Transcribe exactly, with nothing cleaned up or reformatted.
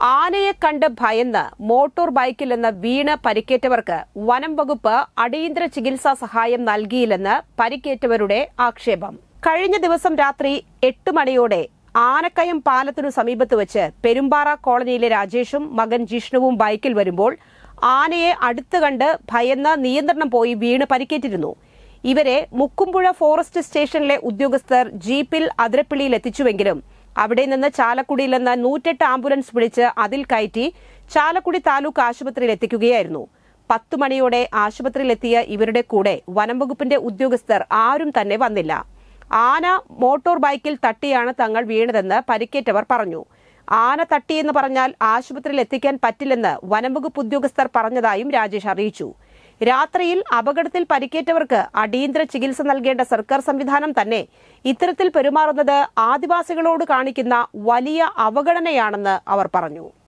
ആനയെ കണ്ട് ഭയന്ന് മോട്ടോർ ബൈക്കിൽ നിന്ന് വീണ് പരിക്കേറ്റവർക്ക് വനം വകുപ്പ് അടിയന്തര ചികിത്സാ സഹായം നൽകിയില്ലെന്ന് പരിക്കേറ്റവരുടെ ആക്ഷേപം. കഴിഞ്ഞ ദിവസം രാത്രി എട്ട് മണിയോടെ ആനക്കയം പാലത്തിനു സമീപത്ത് വെച്ച് പെരുമ്പാറ കോളനിയിലെ രാജേഷും മകൻ ജിഷ്ണുവും ബൈക്കിൽ വരുമ്പോൾ ആനയെ അടുത്ത് കണ്ട് ഭയന്ന് നിയന്ത്രണം പോയി വീണ് പരിക്കേറ്റിരുന്നു. ഇവരെ മുക്കുംപുഴ ഫോറസ്റ്റ് സ്റ്റേഷനിലെ ഉദ്യോഗസ്ഥർ ജീപ്പിൽ അതിരപ്പിള്ളിയിൽ എത്തിച്ചുവെങ്കിലും അവിടെ നിന്ന് ചാലക്കുടിയിൽ നിന്ന് നൂറ്റെട്ട് ആംബുലൻസ് വിളിച്ച് അതിൽ കയറ്റി ചാലക്കുടി താലൂക്ക് ആശുപത്രിയിൽ എത്തിക്കുകയായിരുന്നു. പത്തു മണിയോടെ ആശുപത്രിയിലെത്തിയ ഇവരുടെ കൂടെ വനംവകുപ്പിന്റെ ഉദ്യോഗസ്ഥർ ആരും തന്നെ വന്നില്ല. ആന മോട്ടോർ ബൈക്കിൽ തട്ടിയാണ് തങ്ങൾ വീണതെന്ന് പരിക്കേറ്റവർ പറഞ്ഞു. ആന തട്ടിയെന്ന് പറഞ്ഞാൽ ആശുപത്രിയിൽ എത്തിക്കാൻ പറ്റില്ലെന്ന് വനംവകുപ്പ് ഉദ്യോഗസ്ഥർ പറഞ്ഞതായും രാജേഷ് അറിയിച്ചു. രാത്രിയിൽ അപകടത്തിൽ പരിക്കേറ്റവർക്ക് അടിയന്തര ചികിത്സ നൽകേണ്ട സർക്കാർ സംവിധാനം തന്നെ ഇത്തരത്തിൽ പെരുമാറുന്നത് ആദിവാസികളോട് കാണിക്കുന്ന വലിയ അവഗണനയാണെന്ന് അവർ പറഞ്ഞു.